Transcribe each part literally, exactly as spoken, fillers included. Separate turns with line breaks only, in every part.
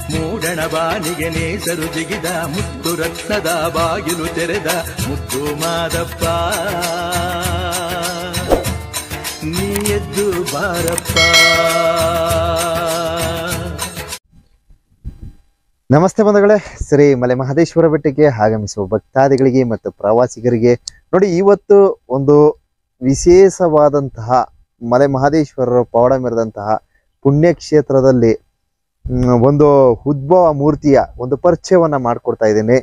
ಮೂಡಣ ಬಾನಿಗೆ ನೇಸರು ಜಿಗಿದ ಮುತ್ತು ರತ್ನದ ಬಾಗಿಲು ತೆರೆದ ಮುತ್ತು ಮಾದಪ್ಪ ನೀ ಎದ್ದು ಬಾರಪ್ಪ.
ನಮಸ್ತೆ ಬಂಧುಗಳೇ, ಶ್ರೀ ಮಲೆ ಮಹದೇಶ್ವರ ಬೆಟ್ಟಕ್ಕೆ ಆಗಮಿಸುವ ಭಕ್ತಾದಿಗಳಿಗೆ ಮತ್ತು ಪ್ರವಾಸಿಗರಿಗೆ ನೋಡಿ, ಇವತ್ತು ಒಂದು ವಿಶೇಷವಾದಂತಹ ಮಲೆ ಮಹದೇಶ್ವರರ ಪವಾಡ ಮೆರೆದಂತಹ ಪುಣ್ಯಕ್ಷೇತ್ರದಲ್ಲಿ ಒಂದು ಉದ್ಭವ ಮೂರ್ತಿಯ ಒಂದು ಪರಿಚಯವನ್ನ ಮಾಡಿಕೊಡ್ತಾ ಇದ್ದೇನೆ.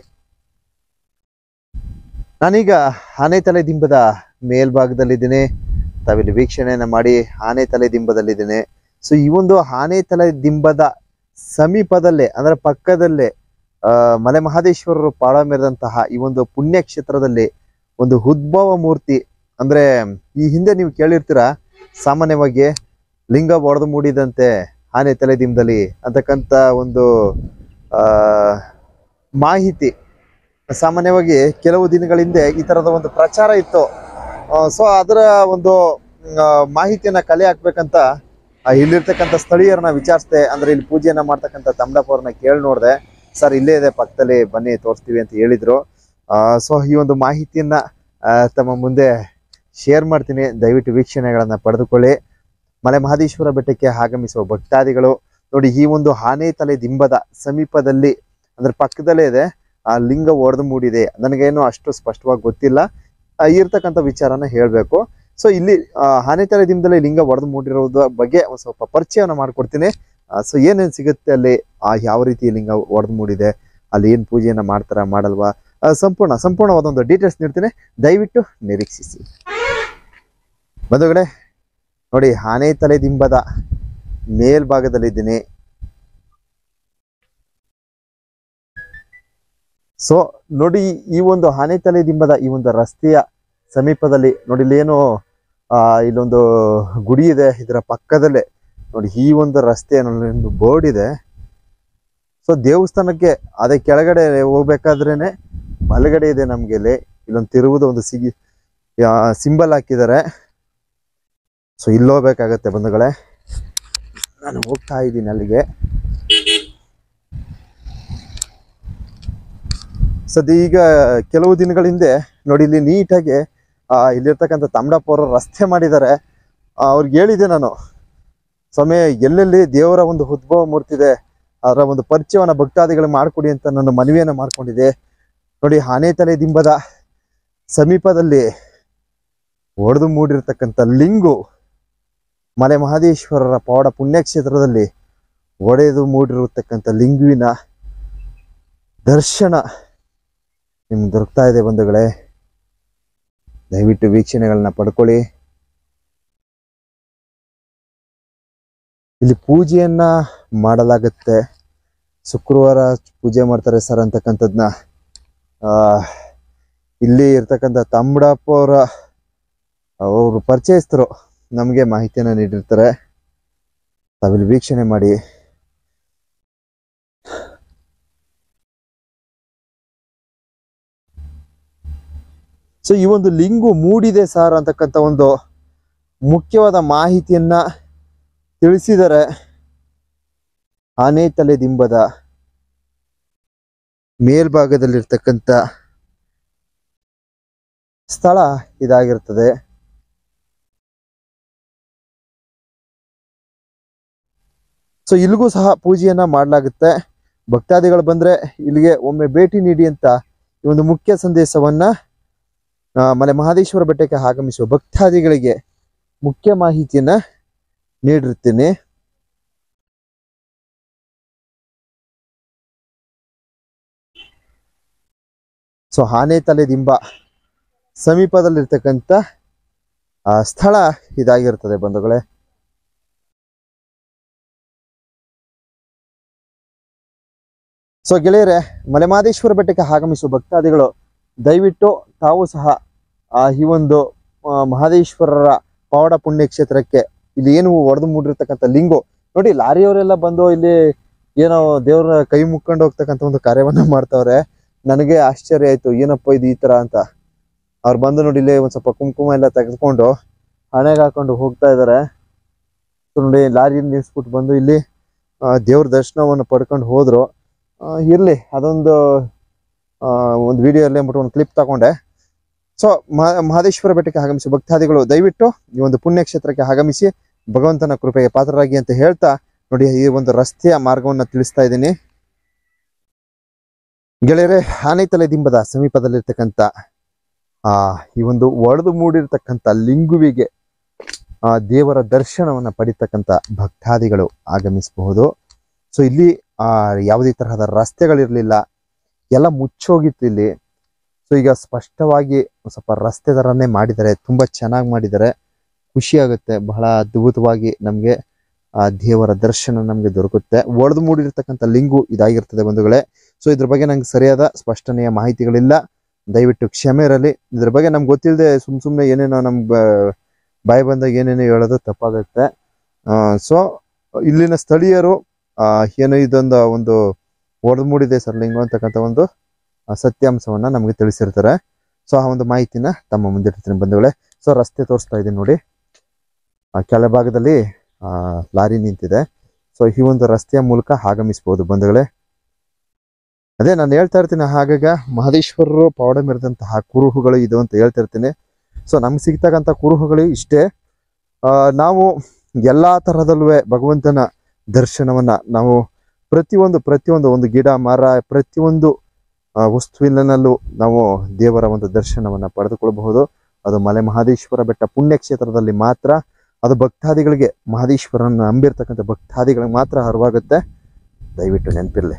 ನಾನೀಗ ಆನೆತಲೆ ದಿಂಬದ ಮೇಲ್ಭಾಗದಲ್ಲಿದ್ದೇನೆ. ತಾವಿಲ್ಲಿ ವೀಕ್ಷಣೆಯನ್ನ ಮಾಡಿ ಆನೆತಲೆ ದಿಂಬದಲ್ಲಿದ್ದೇನೆ. ಸೊ ಈ ಒಂದು ಆನೆತಲೆ ದಿಂಬದ ಸಮೀಪದಲ್ಲೇ ಅಂದ್ರೆ ಪಕ್ಕದಲ್ಲೇ ಆ ಮಲೆ ಮಹದೇಶ್ವರರು ಪವಾಡ ಮೆರೆದಂತಹ ಈ ಒಂದು ಪುಣ್ಯಕ್ಷೇತ್ರದಲ್ಲಿ ಒಂದು ಉದ್ಭವ ಮೂರ್ತಿ ಅಂದ್ರೆ ಈ ಹಿಂದೆ ನೀವು ಕೇಳಿರ್ತೀರಾ, ಸಾಮಾನ್ಯವಾಗಿ ಲಿಂಗ ಒಡೆದು ಮೂಡಿದಂತೆ ಆನೆತಲೆ ದಿಂಬದಲ್ಲಿ ಅಂತಕ್ಕಂಥ ಒಂದು ಆ ಮಾಹಿತಿ ಸಾಮಾನ್ಯವಾಗಿ ಕೆಲವು ದಿನಗಳ ಹಿಂದೆ ಈ ತರದ ಒಂದು ಪ್ರಚಾರ ಇತ್ತು. ಸೊ ಅದರ ಒಂದು ಮಾಹಿತಿಯನ್ನ ಕಲೆ ಹಾಕ್ಬೇಕಂತ ಇಲ್ಲಿರ್ತಕ್ಕಂಥ ಸ್ಥಳೀಯರನ್ನ ವಿಚಾರಿಸ್ದೆ. ಅಂದ್ರೆ ಇಲ್ಲಿ ಪೂಜೆಯನ್ನ ಮಾಡ್ತಕ್ಕಂಥ ತಮ್ಮಡಪ್ಪ ಅವ್ರನ್ನ ಕೇಳಿ ನೋಡಿದೆ. ಸರ್ ಇಲ್ಲೇ ಇದೆ ಪಕ್ಕದಲ್ಲಿ, ಬನ್ನಿ ತೋರಿಸ್ತೀವಿ ಅಂತ ಹೇಳಿದ್ರು. ಸೊ ಈ ಒಂದು ಮಾಹಿತಿಯನ್ನ ತಮ್ಮ ಮುಂದೆ ಶೇರ್ ಮಾಡ್ತೀನಿ. ದಯವಿಟ್ಟು ವೀಕ್ಷಣೆಗಳನ್ನ ಪಡೆದುಕೊಳ್ಳಿ. ಮಲೆ ಮಹದೇಶ್ವರ ಬೆಟ್ಟಕ್ಕೆ ಆಗಮಿಸುವ ಭಕ್ತಾದಿಗಳು ನೋಡಿ, ಈ ಒಂದು ಆನೆತಲೆ ದಿಂಬದ ಸಮೀಪದಲ್ಲಿ ಅಂದ್ರೆ ಪಕ್ಕದಲ್ಲೇ ಇದೆ ಆ ಲಿಂಗ ಒಡೆದು ಮೂಡಿದೆ. ನನಗೇನು ಅಷ್ಟು ಸ್ಪಷ್ಟವಾಗಿ ಗೊತ್ತಿಲ್ಲ, ಇರ್ತಕ್ಕಂಥ ವಿಚಾರನ ಹೇಳ್ಬೇಕು. ಸೊ ಇಲ್ಲಿ ಆನೆತಲೆ ದಿಂಬದಲ್ಲಿ ಲಿಂಗ ಒಡೆದು ಮೂಡಿರೋದ್ರ ಬಗ್ಗೆ ಒಂದು ಸ್ವಲ್ಪ ಪರಿಚಯವನ್ನ ಮಾಡ್ಕೊಡ್ತೀನಿ. ಸೊ ಏನೇನು ಸಿಗುತ್ತೆ ಅಲ್ಲಿ, ಆ ಯಾವ ರೀತಿ ಲಿಂಗ ಒಡೆದು ಮೂಡಿದೆ, ಅಲ್ಲಿ ಏನು ಪೂಜೆಯನ್ನ ಮಾಡ್ತಾರ ಮಾಡಲ್ವಾ, ಸಂಪೂರ್ಣ ಸಂಪೂರ್ಣವಾದ ಒಂದು ಡೀಟೇಲ್ಸ್ ನೀಡ್ತೀನಿ. ದಯವಿಟ್ಟು ನಿರೀಕ್ಷಿಸಿ ಬಂಧುಗಳೇ. ನೋಡಿ, ಆನೆತಲೆ ದಿಂಬದ ಮೇಲ್ಭಾಗದಲ್ಲಿದ್ದೀನಿ. ಸೊ ನೋಡಿ, ಈ ಒಂದು ಆನೆತಲೆ ದಿಂಬದ ಈ ಒಂದು ರಸ್ತೆಯ ಸಮೀಪದಲ್ಲಿ ನೋಡಿ, ಇಲ್ಲೇನು ಆ ಇಲ್ಲೊಂದು ಗುಡಿ ಇದೆ. ಇದರ ಪಕ್ಕದಲ್ಲೇ ನೋಡಿ ಈ ಒಂದು ರಸ್ತೆ ಒಂದು ಬೋರ್ಡ್ ಇದೆ. ಸೊ ದೇವಸ್ಥಾನಕ್ಕೆ ಅದೇ ಕೆಳಗಡೆ ಹೋಗ್ಬೇಕಾದ್ರೇನೆ ಬಲಗಡೆ ಇದೆ ನಮ್ಗೆ ಇಲ್ಲಿ ಇಲ್ಲೊಂದು ತಿರುವುದ ಒಂದು ಸಿಗಿ ಸಿಂಬಲ್ ಹಾಕಿದ್ದಾರೆ. ಸೊ ಇಲ್ಲಿ ಹೋಗ್ಬೇಕಾಗತ್ತೆ ಬಂಧುಗಳೇ. ನಾನು ಹೋಗ್ತಾ ಇದ್ದೀನಿ ಅಲ್ಲಿಗೆ. ಸದ್ಯ ಈಗ ಕೆಲವು ದಿನಗಳ ಹಿಂದೆ ನೋಡಿ, ಇಲ್ಲಿ ನೀಟಾಗಿ ಆ ಇಲ್ಲಿರ್ತಕ್ಕಂಥ ತಮ್ಮಡಪ್ಪ ಅವರು ರಸ್ತೆ ಮಾಡಿದ್ದಾರೆ. ಅವ್ರಿಗೆ ಹೇಳಿದೆ ನಾನು, ಸ್ವಾಮಿ ಎಲ್ಲೆಲ್ಲಿ ದೇವರ ಒಂದು ಉದ್ಭವ ಮೂರ್ತಿ ಇದೆ ಅದರ ಒಂದು ಪರಿಚಯವನ್ನ ಭಕ್ತಾದಿಗಳು ಮಾಡಿಕೊಡಿ ಅಂತ ನಾನು ಮನವಿಯನ್ನ ಮಾಡ್ಕೊಂಡಿದ್ದೆ. ನೋಡಿ, ಆನೆತಲೆ ದಿಂಬದ ಸಮೀಪದಲ್ಲಿ ಒಡೆದು ಮೂಡಿರ್ತಕ್ಕಂಥ ಲಿಂಗು ಮಲೆ ಮಹದೇಶ್ವರರ ಪವಾಡ ಪುಣ್ಯಕ್ಷೇತ್ರದಲ್ಲಿ ಒಡೆದು ಮೂಡಿರತಕ್ಕಂಥ ಲಿಂಗುವಿನ ದರ್ಶನ ನಿಮ್ಗೆ ದೊರಕ್ತಾ ಇದೆ ಬಂಧುಗಳೇ. ದಯವಿಟ್ಟು ವೀಕ್ಷಣೆಗಳನ್ನ ಪಡ್ಕೊಳ್ಳಿ. ಇಲ್ಲಿ ಪೂಜೆಯನ್ನ ಮಾಡಲಾಗುತ್ತೆ. ಶುಕ್ರವಾರ ಪೂಜೆ ಮಾಡ್ತಾರೆ ಸರ್ ಅಂತಕ್ಕಂಥದ್ನ ಆ ಇಲ್ಲಿ ಇರ್ತಕ್ಕಂಥ ತಮ್ಮಡಪ್ಪ ಅವರ ಅವರು ಪರಿಚಯಸ್ಥರು ನಮಗೆ ಮಾಹಿತಿಯನ್ನ ನೀಡಿರ್ತಾರೆ. ತಾವಿಲ್ಲಿ ವೀಕ್ಷಣೆ ಮಾಡಿ. ಸೊ ಈ ಒಂದು ಲಿಂಗು ಮೂಡಿದೆ ಸಾರ್ ಅಂತಕ್ಕಂಥ ಒಂದು ಮುಖ್ಯವಾದ ಮಾಹಿತಿಯನ್ನ ತಿಳಿಸಿದರೆ ಆನೆತಲೆ ದಿಂಬದ ಮೇಲ್ಭಾಗದಲ್ಲಿರ್ತಕ್ಕಂಥ ಸ್ಥಳ ಇದಾಗಿರ್ತದೆ. ಸೊ ಇಲ್ಲಿಗೂ ಸಹ ಪೂಜೆಯನ್ನ ಮಾಡಲಾಗುತ್ತೆ. ಭಕ್ತಾದಿಗಳು ಬಂದ್ರೆ ಇಲ್ಲಿಗೆ ಒಮ್ಮೆ ಭೇಟಿ ನೀಡಿ ಅಂತ ಈ ಒಂದು ಮುಖ್ಯ ಸಂದೇಶವನ್ನ ಮಲೆ ಮಹದೇಶ್ವರ ಬೆಟ್ಟಕ್ಕೆ ಆಗಮಿಸುವ ಭಕ್ತಾದಿಗಳಿಗೆ ಮುಖ್ಯ ಮಾಹಿತಿಯನ್ನ ನೀಡಿರ್ತೀನಿ. ಸೊ ಆನೆತಲೆ ದಿಂಬ ಸಮೀಪದಲ್ಲಿರ್ತಕ್ಕಂಥ ಸ್ಥಳ ಇದಾಗಿರ್ತದೆ ಬಂಧುಗಳೇ. ಸೊ ಗೆಳೆಯರೆ, ಮಲೆ ಮಹದೇಶ್ವರ ಬೆಟ್ಟಕ್ಕೆ ಆಗಮಿಸುವ ಭಕ್ತಾದಿಗಳು ದಯವಿಟ್ಟು ತಾವು ಸಹ ಈ ಒಂದು ಮಹದೇಶ್ವರರ ಪವಾಡ ಪುಣ್ಯಕ್ಷೇತ್ರಕ್ಕೆ ಇಲ್ಲಿ ಏನು ಒಡೆದು ಮೂಡಿರ್ತಕ್ಕಂಥ ಲಿಂಗು ನೋಡಿ, ಲಾರಿಯವರೆಲ್ಲ ಬಂದು ಇಲ್ಲಿ ಏನೋ ದೇವ್ರ ಕೈ ಮುಕ್ಕೊಂಡು ಹೋಗ್ತಕ್ಕಂಥ ಒಂದು ಕಾರ್ಯವನ್ನ ಮಾಡ್ತಾವ್ರೆ. ನನಗೆ ಆಶ್ಚರ್ಯ ಆಯ್ತು, ಏನಪ್ಪ ಇದು ಈ ತರ ಅಂತ. ಅವ್ರು ಬಂದು ನೋಡಿ ಇಲ್ಲಿ ಒಂದ್ ಸ್ವಲ್ಪ ಕುಂಕುಮ ಎಲ್ಲ ತೆಗೆದುಕೊಂಡು ಹಣೆಗೆ ಹಾಕೊಂಡು ಹೋಗ್ತಾ ಇದಾರೆ. ನೋಡಿ ಲಾರಿ ನಿಲ್ಸ್ಬಿಟ್ಟು ಬಂದು ಇಲ್ಲಿ ದೇವ್ರ ದರ್ಶನವನ್ನು ಪಡ್ಕೊಂಡು ಹೋದ್ರು. ಇರಲಿ, ಅದೊಂದು ಒಂದು ವಿಡಿಯೋಲ್ಲಿ ಅಂದ್ಬಿಟ್ಟು ಒಂದು ಕ್ಲಿಪ್ ತಗೊಂಡೆ. ಸೊ ಮಹದೇಶ್ವರ ಬೆಟ್ಟಕ್ಕೆ ಆಗಮಿಸಿ ಭಕ್ತಾದಿಗಳು ದಯವಿಟ್ಟು ಈ ಒಂದು ಪುಣ್ಯಕ್ಷೇತ್ರಕ್ಕೆ ಆಗಮಿಸಿ ಭಗವಂತನ ಕೃಪೆಗೆ ಪಾತ್ರರಾಗಿ ಅಂತ ಹೇಳ್ತಾ ನೋಡಿ, ಈ ಒಂದು ರಸ್ತೆಯ ಮಾರ್ಗವನ್ನು ತಿಳಿಸ್ತಾ ಇದ್ದೀನಿ ಗೆಳೆಯರೆ. ಆನೆತಲೆ ದಿಂಬದ ಸಮೀಪದಲ್ಲಿರ್ತಕ್ಕಂಥ ಆ ಈ ಒಂದು ಒಡೆದು ಮೂಡಿರ್ತಕ್ಕಂಥ ಲಿಂಗುವಿಗೆ ಆ ದೇವರ ದರ್ಶನವನ್ನ ಪಡಿತಕ್ಕಂಥ ಭಕ್ತಾದಿಗಳು ಆಗಮಿಸಬಹುದು. ಸೊ ಇಲ್ಲಿ ಆ ಯಾವುದೇ ತರಹದ ರಸ್ತೆಗಳಿರ್ಲಿಲ್ಲ, ಎಲ್ಲ ಮುಚ್ಚೋಗಿತ್ತು ಇಲ್ಲಿ. ಸೊ ಈಗ ಸ್ಪಷ್ಟವಾಗಿ ಸ್ವಲ್ಪ ರಸ್ತೆ ತರನೇ ಮಾಡಿದ್ದಾರೆ, ತುಂಬಾ ಚೆನ್ನಾಗಿ ಮಾಡಿದ್ದಾರೆ. ಖುಷಿ ಆಗುತ್ತೆ, ಬಹಳ ಅದ್ಭುತವಾಗಿ ನಮ್ಗೆ ಆ ದೇವರ ದರ್ಶನ ನಮ್ಗೆ ದೊರಕುತ್ತೆ. ಒಡೆದು ಮೂಡಿರ್ತಕ್ಕಂಥ ಲಿಂಗು ಇದಾಗಿರ್ತದೆ ಬಂಧುಗಳೇ. ಸೊ ಇದ್ರ ಬಗ್ಗೆ ನಂಗೆ ಸರಿಯಾದ ಸ್ಪಷ್ಟನೆಯ ಮಾಹಿತಿಗಳಿಲ್ಲ, ದಯವಿಟ್ಟು ಕ್ಷಮೆ ಇರಲಿ. ಇದ್ರ ಬಗ್ಗೆ ನಮ್ಗೆ ಗೊತ್ತಿಲ್ಲದೆ ಸುಮ್ ಸುಮ್ನೆ ಏನೇನೋ ನಮ್ಗೆ ಬಾಯಿ ಬಂದಾಗ ಏನೇನೋ ಹೇಳೋದು ತಪ್ಪಾಗುತ್ತೆ. ಸೊ ಇಲ್ಲಿನ ಸ್ಥಳೀಯರು ಆ ಏನು ಇದೊಂದು ಒಂದು ಒಡೆದು ಮೂಡಿದೆ ಸರ್ ಲಿಂಗು ಅಂತಕ್ಕಂಥ ಒಂದು ಸತ್ಯಾಂಶವನ್ನ ನಮಗೆ ತಿಳಿಸಿರ್ತಾರೆ. ಸೊ ಆ ಒಂದು ಮಾಹಿತಿನ ತಮ್ಮ ಮುಂದಿರ್ತೀನಿ ಬಂಧುಗಳೇ. ಸೊ ರಸ್ತೆ ತೋರಿಸ್ತಾ ಇದ್ದೀನಿ ನೋಡಿ, ಆ ಕೆಳಭಾಗದಲ್ಲಿ ಆ ಲಾರಿ ನಿಂತಿದೆ. ಸೊ ಈ ಒಂದು ರಸ್ತೆಯ ಮೂಲಕ ಆಗಮಿಸಬಹುದು ಬಂಧುಗಳೇ. ಅದೇ ನಾನು ಹೇಳ್ತಾ ಇರ್ತೀನಿ, ಹಾಗಾಗ ಮಹದೇಶ್ವರರು ಪವಾಡ ಮೆರೆದಂತಹ ಕುರುಹುಗಳು ಇದು ಅಂತ ಹೇಳ್ತಾ ಇರ್ತೀನಿ. ಸೊ ನಮ್ಗೆ ಸಿಗ್ತಕ್ಕಂಥ ಕುರುಹುಗಳು ಇಷ್ಟೇ. ಆ ನಾವು ಎಲ್ಲಾ ತರದಲ್ಲೂ ಭಗವಂತನ ದರ್ಶನವನ್ನ ನಾವು ಪ್ರತಿಯೊಂದು ಪ್ರತಿಯೊಂದು ಒಂದು ಗಿಡ ಮರ ಪ್ರತಿಯೊಂದು ವಸ್ತುವಿನಲ್ಲೂ ನಾವು ದೇವರ ಒಂದು ದರ್ಶನವನ್ನ ಪಡೆದುಕೊಳ್ಳಬಹುದು. ಅದು ಮಲೆ ಮಹದೇಶ್ವರ ಬೆಟ್ಟ ಪುಣ್ಯಕ್ಷೇತ್ರದಲ್ಲಿ ಮಾತ್ರ. ಅದು ಭಕ್ತಾದಿಗಳಿಗೆ, ಮಹದೇಶ್ವರನ ನಂಬಿರ್ತಕ್ಕಂಥ ಭಕ್ತಾದಿಗಳಿಗೆ ಮಾತ್ರ ಅರಿವಾಗುತ್ತೆ, ದಯವಿಟ್ಟು ನೆನಪಿರ್ಲಿ.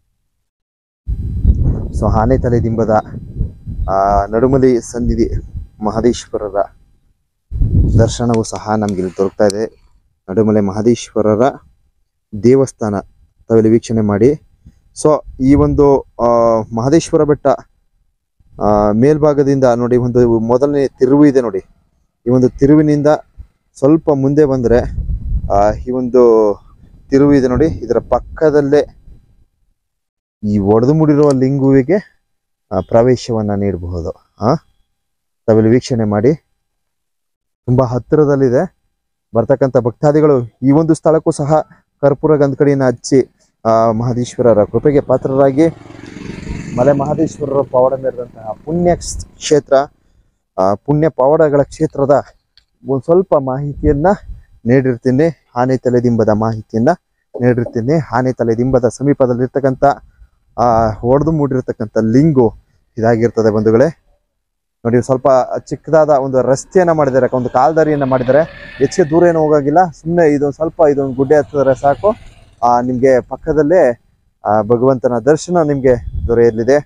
ಸೊ ಆನೆತಲೆ ದಿಂಬದ ಆ ನಡುಮಲಿ ಸನ್ನಿಧಿ ಮಹದೇಶ್ವರರ ದರ್ಶನವೂ ಸಹ ನಮ್ಗೆ ಇಲ್ಲಿ ದೊರಕ್ತಾ ಇದೆ. ನಡುಮಲೆ ಮಹದೇಶ್ವರರ ದೇವಸ್ಥಾನ ತಾವಿಲ್ಲಿ ವೀಕ್ಷಣೆ ಮಾಡಿ. ಸೊ ಈ ಒಂದು ಆ ಮಹದೇಶ್ವರ ಬೆಟ್ಟ ಆ ಮೇಲ್ಭಾಗದಿಂದ ನೋಡಿ ಒಂದು ಮೊದಲನೇ ತಿರುವು ಇದೆ ನೋಡಿ. ಈ ಒಂದು ತಿರುವಿನಿಂದ ಸ್ವಲ್ಪ ಮುಂದೆ ಬಂದ್ರೆ ಆ ಈ ಒಂದು ತಿರುವು ಇದೆ ನೋಡಿ, ಇದರ ಪಕ್ಕದಲ್ಲೇ ಈ ಒಡೆದು ಮುಡಿರುವ ಲಿಂಗುವಿಗೆ ಪ್ರವೇಶವನ್ನ ನೀಡಬಹುದು. ಆ ತಾವಿಲ್ಲಿ ವೀಕ್ಷಣೆ ಮಾಡಿ, ತುಂಬಾ ಹತ್ತಿರದಲ್ಲಿದೆ. ಬರ್ತಕ್ಕಂಥ ಭಕ್ತಾದಿಗಳು ಈ ಒಂದು ಸ್ಥಳಕ್ಕೂ ಸಹ ಕರ್ಪೂರ ಗಂಧಕಡಿಯನ್ನು ಹಚ್ಚಿ ಆ ಮಹದೇಶ್ವರರ ಕೃಪೆಗೆ ಪಾತ್ರರಾಗಿ ಮಲೆ ಮಹದೇಶ್ವರರ ಪವಾಡ ಮೆರೆದಂತಹ ಪುಣ್ಯ ಕ್ಷೇತ್ರ, ಆ ಪುಣ್ಯ ಪವಾಡಗಳ ಕ್ಷೇತ್ರದ ಒಂದು ಸ್ವಲ್ಪ ಮಾಹಿತಿಯನ್ನ ನೀಡಿರ್ತೀನಿ. ಆನೆತಲೆ ದಿಂಬದ ಮಾಹಿತಿಯನ್ನ ನೀಡಿರ್ತೀನಿ. ಆನೆತಲೆ ದಿಂಬದ ಸಮೀಪದಲ್ಲಿರ್ತಕ್ಕಂಥ ಆ ಒಡೆದು ಮೂಡಿರ್ತಕ್ಕಂಥ ಲಿಂಗು ಇದಾಗಿರ್ತದೆ ಬಂಧುಗಳೇ. ನೋಡಿ, ಸ್ವಲ್ಪ ಚಿಕ್ಕದಾದ ಒಂದು ರಸ್ತೆಯನ್ನ ಮಾಡಿದ್ದಾರೆ, ಒಂದು ಕಾಲ್ದಾರಿಯನ್ನ ಮಾಡಿದ್ದಾರೆ. ಹೆಚ್ಚಿಗೆ ದೂರ ಏನು ಹೋಗಾಗಿಲ್ಲ, ಸುಮ್ಮನೆ ಇದೊಂದು ಸ್ವಲ್ಪ ಇದೊಂದು ಗುಡ್ಡೆ ಹತ್ತಿದ್ರೆ ಸಾಕು, ಆ ನಿಮ್ಗೆ ಪಕ್ಕದಲ್ಲೇ ಆ ಭಗವಂತನ ದರ್ಶನ ನಿಮ್ಗೆ ದೊರೆಯಲಿದೆ.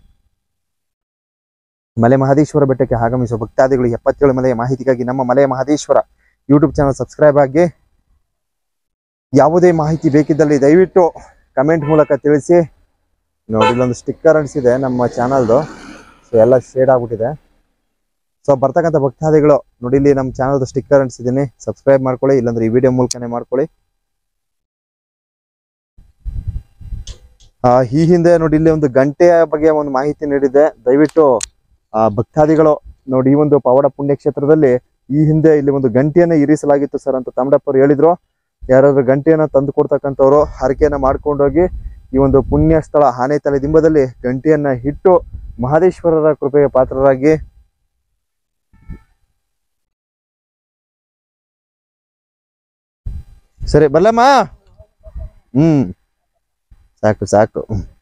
ಮಲೆ ಮಹದೇಶ್ವರ ಬೆಟ್ಟಕ್ಕೆ ಆಗಮಿಸುವ ಭಕ್ತಾದಿಗಳು ಎಪ್ಪತ್ತೇಳು ಮಲೆಯ ಮಾಹಿತಿಗಾಗಿ ನಮ್ಮ ಮಲೆಯ ಮಹದೇಶ್ವರ ಯೂಟ್ಯೂಬ್ ಚಾನಲ್ ಸಬ್ಸ್ಕ್ರೈಬ್ ಆಗಿ. ಯಾವುದೇ ಮಾಹಿತಿ ಬೇಕಿದ್ದಲ್ಲಿ ದಯವಿಟ್ಟು ಕಮೆಂಟ್ ಮೂಲಕ ತಿಳಿಸಿ. ನೋಡಿ, ಇಲ್ಲೊಂದು ಸ್ಟಿಕ್ಕರ್ ಅನಿಸಿದೆ ನಮ್ಮ ಚಾನಲ್ದು, ಸೊ ಎಲ್ಲ ಶೇಡ್ ಆಗ್ಬಿಟ್ಟಿದೆ. ಸೊ ಬರ್ತಕ್ಕಂಥ ಭಕ್ತಾದಿಗಳು ನೋಡಿ, ಇಲ್ಲಿ ನಮ್ಮ ಚಾನಲ್ದು ಸ್ಟಿಕ್ಕರ್ ಅನಿಸಿದ್ದೀನಿ, ಸಬ್ಸ್ಕ್ರೈಬ್ ಮಾಡ್ಕೊಳ್ಳಿ, ಇಲ್ಲಾಂದ್ರೆ ಈ ವಿಡಿಯೋ ಮೂಲಕನೇ ಮಾಡ್ಕೊಳ್ಳಿ. ಆ ಈ ಹಿಂದೆ ನೋಡಿ ಇಲ್ಲಿ ಒಂದು ಗಂಟೆಯ ಬಗ್ಗೆ ಒಂದು ಮಾಹಿತಿ ನೀಡಿದೆ. ದಯವಿಟ್ಟು ಆ ಭಕ್ತಾದಿಗಳು ನೋಡಿ, ಈ ಒಂದು ಪವಾಡ ಪುಣ್ಯಕ್ಷೇತ್ರದಲ್ಲಿ ಈ ಹಿಂದೆ ಇಲ್ಲಿ ಒಂದು ಗಂಟೆಯನ್ನ ಇರಿಸಲಾಗಿತ್ತು ಸರ್ ಅಂತ ತಮ್ಮಡಪ್ಪರು ಹೇಳಿದ್ರು. ಯಾರಾದ್ರೂ ಗಂಟೆಯನ್ನ ತಂದು ಕೊಡ್ತಕ್ಕಂಥವ್ರು ಹರಕೆಯನ್ನ ಮಾಡ್ಕೊಂಡೋಗಿ ಈ ಒಂದು ಪುಣ್ಯ ಸ್ಥಳ ಆನೆತಲೆ ದಿಂಬದಲ್ಲಿ ಗಂಟೆಯನ್ನ ಇಟ್ಟು ಮಹದೇಶ್ವರರ ಕೃಪೆಗೆ ಪಾತ್ರರಾಗಿ. ಸರಿ ಬಲ್ಲಮ್ಮ, ಹ್ಮ್ ಸಾಕು ಸಾಕು.